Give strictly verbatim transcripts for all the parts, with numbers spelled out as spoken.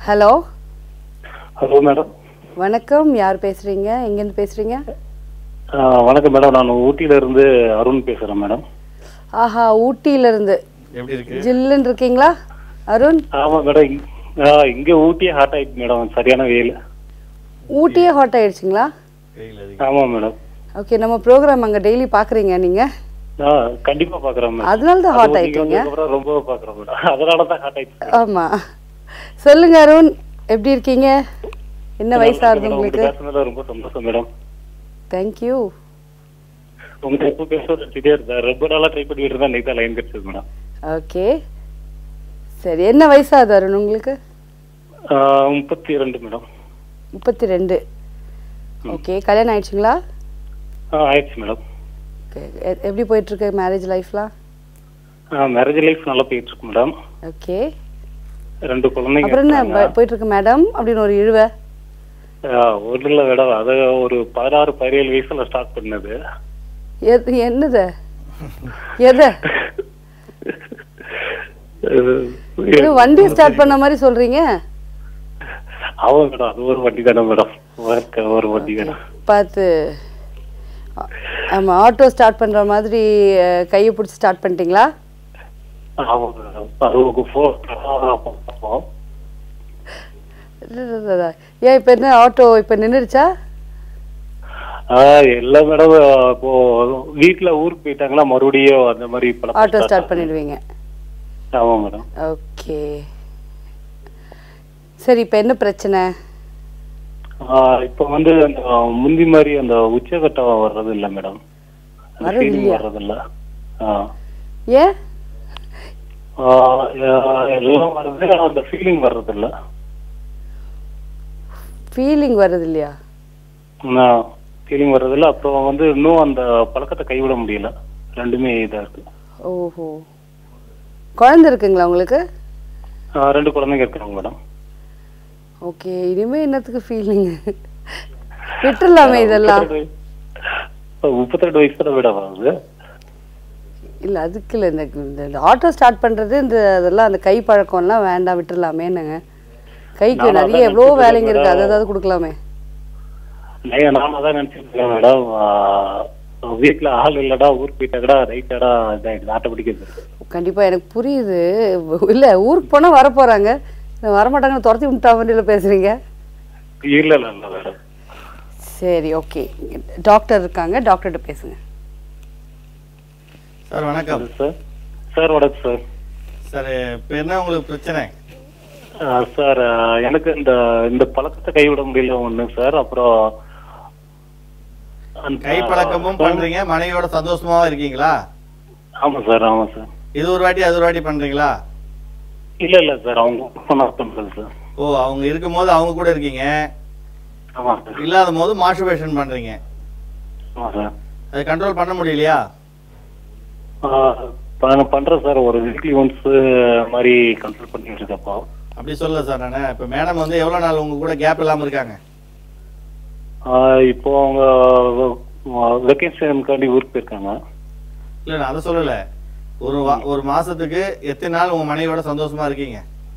Hello hello madam. வணக்கம். யார் பேசுறீங்க? எங்கேருந்து பேசுறீங்க? வணக்கம் மேடம். நான் ஊட்டியில இருந்து அருண் பேசுறேன் மேடம். ஆஹா, ஊட்டியில இருந்து. எப்படி இருக்கு? ஜில்லுன்னு இருக்கீங்களா அருண்? ஆமா மேடம். இங்க ஊட்டியே ஹாட் ஆயிடுச்சு மேடம். சரியான வெயில். ஊட்டியே ஹாட் ஆயிடுச்சுங்களா? ஆமா மேடம். ஓகே, நம்ம ப்ரோக்ராம் அங்க டெய்லி பாக்குறீங்க நீங்க? கண்டிப்பா பாக்குறேன் மேடம். அதனால தான் ஹாட் ஆயிட்டீங்க. ரொம்ப பாக்குறேன் மேடம். அதனால தான் ஹாட் ஆயிடுச்சு. ஆமா, சொல்லுங்க அருண், எப்படி இருக்கீங்க? என்ன வயசா இருக்கு உங்களுக்கு? பேசுனதுல ரொம்ப சந்தோஷம் மேடம். Thank you. உங்க எப்போ பேசுறதே இருந்தா ரொம்ப நாளா ட்ரை பண்ணிட்டு இருந்தா இன்னைக்கு தான் லைன் கிடைச்சது மேடம். ஓகே, சரி. என்ன வயசாகுது அருண் உங்களுக்கு? முப்பத்தி ரெண்டு மேடம். முப்பத்தி ரெண்டு. ஓகே, கல்யாணம் ஆயிடுச்சுங்களா? ஆயிடுச்சு மேடம். ஓகே, எப்படி போயிட்டு இருக்கு மேரேஜ் லைஃப்லாம்? மேரேஜ் லைஃப் நல்லா போயிட்டு இருக்கு மேடம். ஓகே, ரெண்டு குழந்தைங்க. அப்புறம் என்ன போயிட்டு இருக்கு மேடம் அப்படின்னு ஒரு இழுவை? ஒரு இல்ல மேடம், அது ஒரு பதினாறு பதினேழு வயசுல ஸ்டார்ட் பண்ணது. என்னது எது வண்டி ஸ்டார்ட் பண்ண மாதிரி சொல்றீங்க? ஆமா மேடம், அது ஒரு வண்டி தானே மேடம். ஒரு வண்டி தானே பார்த்து. ஆமா, ஆட்டோ ஸ்டார்ட் பண்ற மாதிரி கையை பிடிச்சி ஸ்டார்ட் பண்ணிட்டீங்களா? ஆமா மேடம். ஏன் இப்ப என்ன ஆட்டோ இப்ப நின்னுடுச்சா? இல்ல மேடம், இப்போ வீட்டுல ஊருக்கு போயிட்டாங்களா, மறுபடியும் அந்த மாதிரி ஆட்டோ ஸ்டார்ட் பண்ணிடுவீங்க? ஆமா மேடம். ஓகே, சரி. இப்ப என்ன பிரச்சனை? இப்ப வந்து அந்த முந்தி மாதிரி அந்த உச்சகட்டம் வர்றது இல்ல மேடம். வர்றது இல்ல. ஏன்? எல்லாம் வருது, அந்த ஃபீலிங் வர்றது இல்ல. ஃபீலிங் வர்றது இல்லையா? ஃபீலிங் வர்றது இல்ல. அப்புறம் வந்து இன்னும் அந்த பழக்கத்தை கைவிட முடியல. ரெண்டுமே இதா இருக்கு. ஓஹோ, குழந்தை இருக்குங்களா உங்களுக்கு? ரெண்டு குழந்தைங்க இருக்காங்க மேடம். ஓகே, இனிமே என்னத்துக்கு ஃபீலிங்? விட்டுறலாமே இதெல்லாம். முப்பத்தி ரெண்டு வயசு தான் மேடம் ஆகுது. இல்ல, அதுக்கு இல்ல, இந்த ஆட்டோ ஸ்டார்ட் பண்றது இந்த அதெல்லாம் அந்த கை பழக்கம்லாம் வேண்டாம், விட்டுறலாமே. என்னங்க, கைக்கு நிறைய எவ்வளோ வேலைங்க இருக்கு, அதை ஏதாவது கொடுக்கலாமே. நானும் அதான் நினைச்சிருக்கேன் மேடம். வீட்டுல ஆள் இல்லடா, ஊருக்கு போயிட்டாக்கடா ரைட்டாடா ஆட்டோ பிடிக்கிறது. கண்டிப்பா எனக்கு புரியுது. இல்ல, ஊருக்கு போனா வர போறாங்க, வரமாட்டாங்கன்னு துரத்தி விட்டா வண்டியில பேசுறீங்க. இல்ல இல்ல மேடம். சரி, ஓகே. டாக்டர் இருக்காங்க, டாக்டர்கிட்ட பேசுங்க. சார் வணக்கம். சார் சார் வணக்கம் சார். சார் இப்போ என்ன உங்களுக்கு பிரச்சனை? சார் எனக்கு இந்த இந்த பழக்கத்தை கைவிட முடியல ஒண்ணு சார். அப்புறம் கை பழக்கமும் பண்றீங்க, மனைவியோட சந்தோஷமாவும் இருக்கீங்களா? ஆமா சார். ஆமா சார். இது ஒரு வாட்டி அது ஒரு வாட்டி பண்றீங்களா? இல்ல இல்ல சார், அவங்க பண்றது சார். ஓ, அவங்க இருக்கும் போது அவங்க கூட இருக்கீங்க, ஆமா இல்லாத போது மாஸ்டர்பேஷன் பண்றீங்க. ஆமா சார். அதை கண்ட்ரோல் பண்ண முடியலையா? பண்றேன் சார், ஒரு வீக்லி ஒன்ஸ் மாதிரி கண்ட்ரோல் பண்ணிட்டு இருக்கப்போ. அப்படி சொல்லல சார். நானு இப்ப மேடம் வந்து எவ்வளவு நாள் உங்க கூட கேப் இல்லாம இருக்காங்க? இப்போ அவங்க வெக்கேஷனுக்காண்டி ஊருக்கு போயிருக்காங்க. இல்ல, நான் அதை சொல்லல. ஒரு ஒரு மாசத்துக்கு எத்தனை நாள் உங்க மனைவியோட சந்தோஷமா இருக்கீங்க?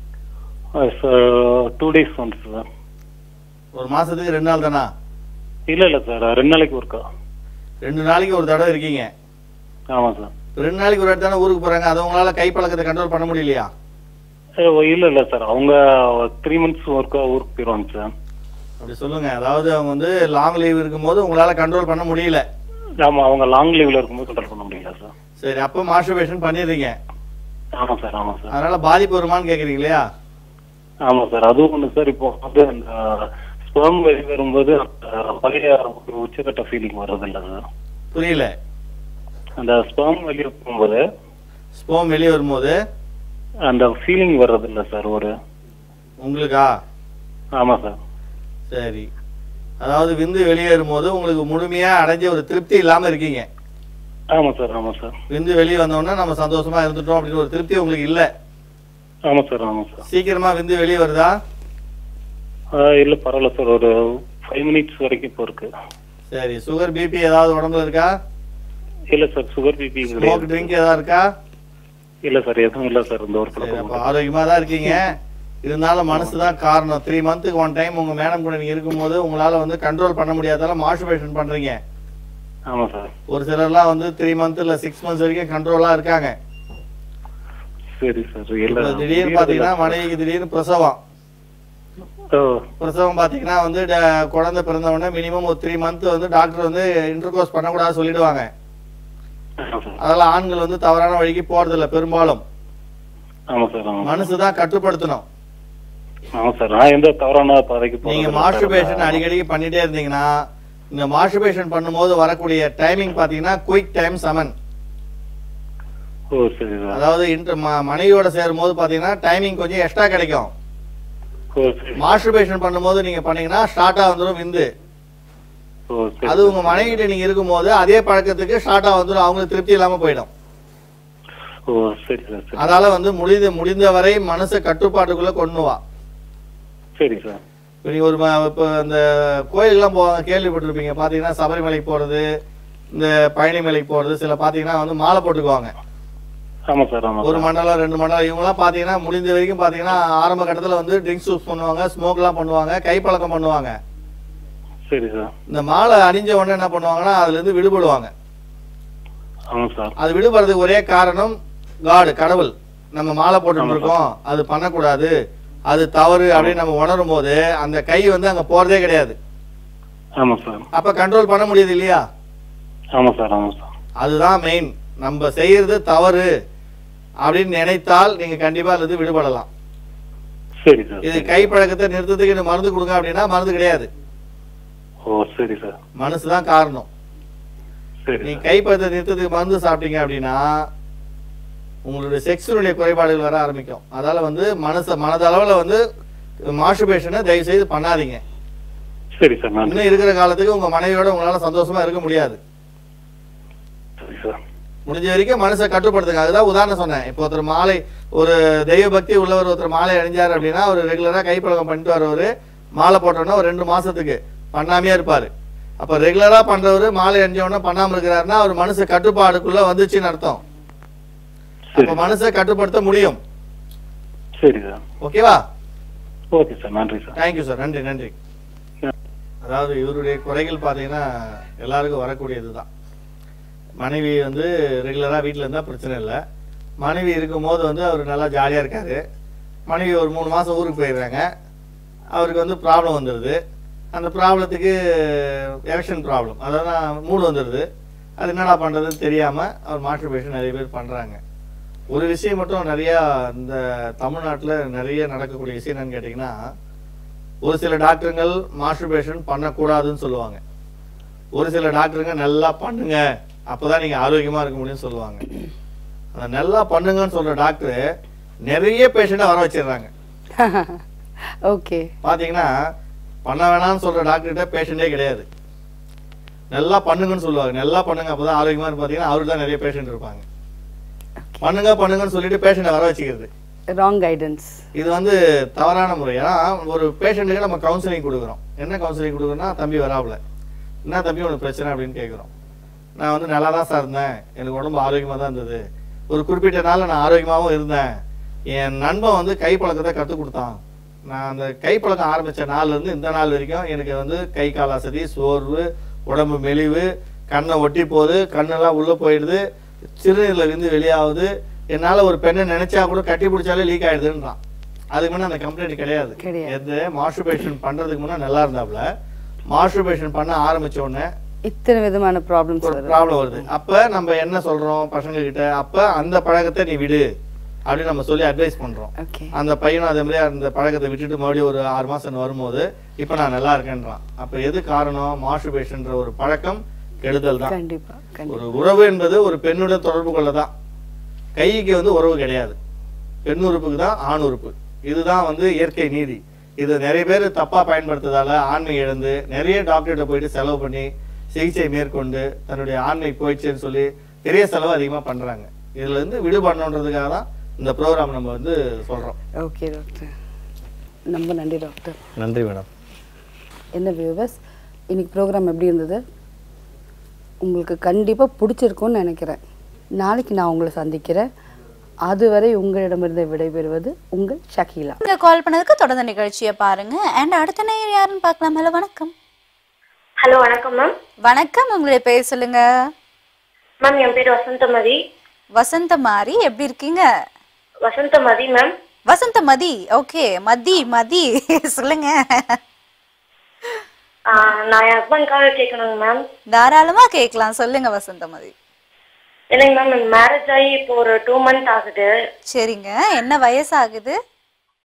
Two days once sir. ஒரு மாசத்துக்கு ரெண்டு நாள் தானா? இல்ல இல்ல சார், ரெண்டு நாளைக்கு ஒருக்கா. ரெண்டு நாளைக்கு ஒரு தடவை இருக்கீங்க? ஆமா சார். ரெண்டு நாளைக்கு ஒரு இடத்தான ஊருக்கு போறாங்க, அதை உங்களால கை பழக்கத்தை கண்ட்ரோல் பண்ண முடியலையா? இல்ல இல்ல சார், அவங்க த்ரீ மந்த்ஸ் ஒர்க்கா ஊருக்கு போயிருவாங்க சார். அப்படி சொல்லுங்க. அதாவது அவங்க வந்து லாங் லீவ் இருக்கும்போது உங்களால கண்ட்ரோல் பண்ண முடியல. ஆமா, அவங்க லாங் லீவ்ல இருக்கும்போது கண்ட்ரோல் பண்ண முடியல சார். சரி, அப்ப மாஸ்டர்பேஷன் பண்ணிடுறீங்க. ஆமா சார். ஆமா சார். அதனால பாதிப்பு வருமானு கேக்குறீங்க இல்லையா? ஆமா சார், அதுவும் ஒண்ணு சார். இப்போ வந்து அந்த ஸ்பெர்ம் வெளியே வரும்போது பழைய உச்சக்கட்ட ஃபீலிங் வர்றது இல்ல சார். புரியல. அந்த ஸ்பெர்ம் வெளியே போகும்போது ஸ்பெர்ம் வெளியே வரும்போது அந்த ஃபீலிங் வர்றது இல்ல சார் ஒரு உங்களுக்கா? ஆமா சார். சரி, அதாவது விந்து வெளியேறும் போது உங்களுக்கு முழுமையா அடைஞ்ச ஒரு திருப்தி இல்லாம இருக்கீங்க. ஆமா சார். ஆமா சார். விந்து வெளியே வந்தோடனே நம்ம சந்தோஷமா இருந்துட்டோம் அப்படின்னு ஒரு திருப்தி உங்களுக்கு இல்ல? ஆமா சார். ஆமா சார். சீக்கிரமா விந்து வெளியே வருதா? இல்ல, பரவாயில்ல சார், ஒரு ஃபைவ் மினிட்ஸ் வரைக்கும் இப்போ இருக்கு. சரி, சுகர் பிபி ஏதாவது உடம்புல இருக்கா? இல்ல sir, sugar BP smoke drink ஏதாவது இருக்கா? இல்ல சார், எதுவும் இல்ல சார். இந்த ஒரு பழக்கம். ஆரோக்கியமா தான் இருக்கீங்க. இருந்தாலும் மனசு தான் காரணம். த்ரீ மந்த்துக்கு ஒன் டைம் உங்கள் மேடம் கூட நீங்கள் இருக்கும்போது உங்களால் வந்து கண்ட்ரோல் பண்ண முடியாதால மாஸ்டர்பேஷன் பண்ணுறீங்க. ஆமாம் சார். ஒரு சிலர்லாம் வந்து த்ரீ மந்த் இல்லை சிக்ஸ் மந்த்ஸ் வரைக்கும் கண்ட்ரோலாக இருக்காங்க. சரி சார். திடீர்னு பார்த்தீங்கன்னா மனைவிக்கு திடீர்னு பிரசவம் பிரசவம் பார்த்தீங்கன்னா வந்து குழந்தை பிறந்த உடனே மினிமம் ஒரு த்ரீ மந்த் வந்து டாக்டர் வந்து இன்டர்கோர்ஸ் பண்ணக்கூடாது சொல்லிடுவாங்க. அதெல்லாம் ஆண்கள் வந்து தவறான வழிக்கு போறதில்ல பெரும்பாலும். மனசுதான் கட்டுப்படுத்தணும். நீங்க மாஸ்டர்பேஷன் அடிக்கடி பண்ணிட்டே இருந்தீங்கன்னா இந்த மாஸ்டர்பேஷன் பண்ணும்போது வரக்கூடிய டைமிங் பாத்தீங்கன்னா குயிக் டைம் சமன். அதாவது மனைவியோட சேரும் போது பாத்தீங்கன்னா டைமிங் கொஞ்சம் எக்ஸ்ட்ரா கிடைக்கும். மாஸ்டர்பேஷன் பண்ணும்போது நீங்க பண்ணீங்கன்னா ஸ்டார்டா வந்துடும் விந்து. அது உங்க மனைவிட்ட நீங்க இருக்கும்போது அதே பழக்கத்துக்கு ஸ்டார்டா வந்துடும், அவங்களுக்கு திருப்தி இல்லாம போயிடும். அதனால வந்து முடிந்த முடிந்த வரை மனசை கட்டுப்பாட்டுக்குள்ள கொண்டு வா. சரி சார். நீங்க ஒரு இப்போ இந்த கோயிலெல்லாம் போவாங்க கேள்விப்பட்டிருப்பீங்க, பாத்தீங்கன்னா சபரிமலைக்கு போறது, இந்த பழனி மலைக்கு போறது, சில பாத்தீங்கன்னா வந்து மாலை போட்டுக்குவாங்க. ஒரு மண்டலம் ரெண்டு மண்டலம் இவங்க எல்லாம் பாத்தீங்கன்னா முடிந்த வரைக்கும் பாத்தீங்கன்னா ஆரம்ப கட்டத்துல வந்து ட்ரிங்க்ஸ் யூஸ் பண்ணுவாங்க, ஸ்மோக் எல்லாம் பண்ணுவாங்க, கைப்பழக்கம் பண்ணுவாங்க. சரி சார். இந்த மாலை அணிஞ்ச உடனே என்ன பண்ணுவாங்கன்னா அதுல இருந்து விடுபடுவாங்க. அது விடுபடுறதுக்கு ஒரே காரணம் காட், கடவுள். நம்ம மாலை போட்டு இருக்கோம், அது பண்ணக்கூடாது, அது தவறு அப்படின்னு நம்ம உணரும் போது அந்த கை வந்து அங்க போறதே கிடையாது. அப்ப கண்ட்ரோல் பண்ண முடியுது இல்லையா? அதுதான் மெயின். நம்ம செய்யறது தவறு அப்படின்னு நினைத்தால் நீங்க கண்டிப்பா அது விடுபடலாம். இது கை பழக்கத்தை நிறுத்தத்துக்கு மருந்து கொடுங்க அப்படின்னா மருந்து கிடையாது. மனசுதான் காரணம். நீங்க கை பழக்கத்தை நிறுத்தத்துக்கு மருந்து சாப்பிட்டீங்க அப்படின்னா உங்களுடைய செக்ஸுடைய குறைபாடுகள் வர ஆரம்பிக்கும். அதால வந்து மனச மனதளவுல வந்து மாஸ்டர்பேஷனை தயவு செய்து பண்ணாதீங்க. சரி சார். இன்னும் இருக்கிற காலத்துக்கு உங்க மனைவியோட உங்களால சந்தோஷமா இருக்க முடியாது. முடிஞ்ச வரைக்கும் மனசை கட்டுப்படுத்துங்க. அதுதான் உதாரணம் சொன்னேன். இப்போ ஒருத்தர் மாலை, ஒரு தெய்வ பக்தி உள்ளவர் ஒருத்தர் மாலை அணிஞ்சார் அப்படின்னா ஒரு ரெகுலரா கைப்பழக்கம் பண்ணிட்டு வரவர் மாலை போட்டோன்னா ஒரு ரெண்டு மாசத்துக்கு பண்ணாமையே இருப்பாரு. அப்ப ரெகுலரா பண்றவரு மாலை அணிஞ்சவன பண்ணாம இருக்கிறாருன்னா அவர் மனசு கட்டுப்பாடுக்குள்ள வந்துச்சுன்னு அர்த்தம். அப்ப மனசை கட்டுப்படுத்த முடியும். சரி சார். ஓகேவா? Okay sir. நன்றி சார். Thank you sir. நன்றி நன்றி. அதாவது இவருடைய குறைகள் பார்த்தீங்கன்னா எல்லாருக்கும் வரக்கூடியதுதான். மனைவி வந்து ரெகுலராக வீட்டில் இருந்தால் பிரச்சனை இல்லை. மனைவி இருக்கும்போது வந்து அவர் நல்லா ஜாலியாக இருக்காரு. மனைவி ஒரு மூணு மாதம் ஊருக்கு போயிடுறாங்க. அவருக்கு வந்து ப்ராப்ளம் வந்துடுது. அந்த ப்ராப்ளத்துக்கு எலெக்ஷன் ப்ராப்ளம், அதாவது மூடு வந்துடுது. அது என்னடா பண்ணுறதுன்னு தெரியாமல் அவர் மாஸ்டர்பேஷன் நிறைய பேர் பண்ணுறாங்க. ஒரு விஷயம் மட்டும் நிறையா இந்த தமிழ்நாட்டில் நிறைய நடக்கக்கூடிய விஷயம் என்னன்னு கேட்டிங்கன்னா, ஒரு சில டாக்டருங்கள் மாஸ்டர்பேஷன் பண்ணக்கூடாதுன்னு சொல்லுவாங்க. ஒரு சில டாக்டருங்க நல்லா பண்ணுங்க அப்போதான் நீங்கள் ஆரோக்கியமாக இருக்க முடியும்னு சொல்லுவாங்க. அந்த நல்லா பண்ணுங்கன்னு சொல்கிற டாக்டரு நிறைய பேஷண்ட்டை வர வச்சிடுறாங்க. ஓகே. பார்த்தீங்கன்னா பண்ண வேணாம்னு சொல்கிற டாக்டர்கிட்ட பேஷண்ட்டே கிடையாது. நல்லா பண்ணுங்கன்னு சொல்லுவாங்க. நல்லா பண்ணுங்க அப்போ தான் ஆரோக்கியமாக இருக்கு. பார்த்தீங்கன்னா அவருக்கு தான் நிறைய பேஷண்ட் இருப்பாங்க. பண்ணுங்க பண்ணுங்கன்னு சொல்லிட்டு பேஷண்ட்டை வர வச்சுக்கிறது ராங் கைடன்ஸ். இது வந்து தவறான முறை. ஏன்னா ஒரு பேஷண்ட்டுக்கு நம்ம கவுன்சிலிங் கொடுக்குறோம். என்ன கவுன்சிலிங் கொடுக்குறோம்னா, தம்பி வராப்புல, என்ன தம்பி உனக்கு பிரச்சனை அப்படின்னு கேட்குறோம். நான் வந்து நல்லா தான் சார் இருந்தேன், எனக்கு உடம்பு ஆரோக்கியமாக தான் இருந்தது, ஒரு குறிப்பிட்ட நாளில் நான் ஆரோக்கியமாகவும் இருந்தேன், என் நண்பன் வந்து கை பழக்கத்தை கற்றுக் கொடுத்தான், நான் அந்த கை பழக்கம் ஆரம்பித்த நாள்லேருந்து இந்த நாள் வரைக்கும் எனக்கு வந்து கை கால் அசதி, சோர்வு, உடம்பு மெலிவு, கண்ணை ஒட்டி போகுது, கண்ணெல்லாம் உள்ளே போயிடுது, சிறுநீரில் விந்து வெளியாகுது, என்னால் ஒரு பெண்ணை நினைச்சா கூட கட்டி பிடிச்சாலே லீக் ஆயிடுதுன்றான். அதுக்கு முன்னே அந்த கம்ப்ளைண்ட் கிடையாது. எந்த மாஸ்டர்பேஷன் பண்ணுறதுக்கு முன்னே நல்லா இருந்தாப்புல, மாஸ்டர்பேஷன் பண்ண ஆரம்பித்த உடனே இத்தனை விதமான ப்ராப்ளம்ஸ் ப்ராப்ளம் வருது. அப்போ நம்ம என்ன சொல்கிறோம் பசங்க கிட்ட, அப்போ அந்த பழக்கத்தை நீ விடு அப்படின்னு நம்ம சொல்லி அட்வைஸ் பண்ணுறோம். அந்த பையனும் அதே மாதிரி அந்த பழக்கத்தை விட்டுட்டு மறுபடியும் ஒரு ஆறு மாதம் வரும்போது இப்போ நான் நல்லா இருக்கேன்றான். அப்போ எது காரணம்? மாஸ்டர்பேஷன்ற ஒரு பழக்கம் கெடுதல் தான். ஒரு உறவு என்பது ஒரு பெண்ணுடன் தொடர்பு கொள்ள தான். கைக்கு வந்து உறவு கிடையாது, பெண் உறுப்புக்கு தான் ஆண் உறுப்பு. இதுதான் வந்து இயற்கை நீதி. இது நிறைய பேர் தப்பா பயன்படுத்துறதால ஆண்மை இழந்து நிறைய டாக்டர்கிட்ட போயிட்டு செலவு பண்ணி சிகிச்சை மேற்கொண்டு தன்னுடைய ஆண்மை போயிடுச்சுன்னு சொல்லி பெரிய செலவு அதிகமாக பண்றாங்க. இதுல இருந்து விடுபடணுன்றதுக்காக தான் இந்த ப்ரோக்ராம் நம்ம வந்து சொல்றோம். ஓகே டாக்டர், ரொம்ப நன்றி டாக்டர். நன்றி மேடம். என்ன வியூவர்ஸ், இன்னைக்கு ப்ரோக்ராம் எப்படி இருந்தது? உங்களுக்கு கண்டிப்பாக பிடிச்சிருக்கும்னு நினைக்கிறேன். நாளைக்கு நான் உங்களை சந்திக்கிறேன். அதுவரை உங்களிடமிருந்து விடைபெறுவது உங்கள் ஷகீலா. நீங்க கால் பண்ணதுக்கு தொடர்ந்து நிகழ்ச்சியை பாருங்க. அண்ட் அடுத்த நேயர் யாருன்னு பார்க்கலாம். ஹலோ வணக்கம். ஹலோ வணக்கம் மேம். வணக்கம், உங்களுடைய பேர் சொல்லுங்க. மேம் என் பேர் வசந்தமதி. வசந்தமாரி, எப்படி இருக்கீங்க? வசந்தமதி மேம். வசந்தமதி, ஓகே. மதி மதி சொல்லுங்க. நான் என் ஹஸ்பண்ட்காக கேட்கணுங்க மேம். தாராளமா கேட்கலாம், சொல்லுங்க வசந்தமதி. இல்லைங்க மேம், மேரேஜ் ஆகி இப்போ ஒரு டூ மந்த் ஆகுது. சரிங்க, என்ன வயசு ஆகுது?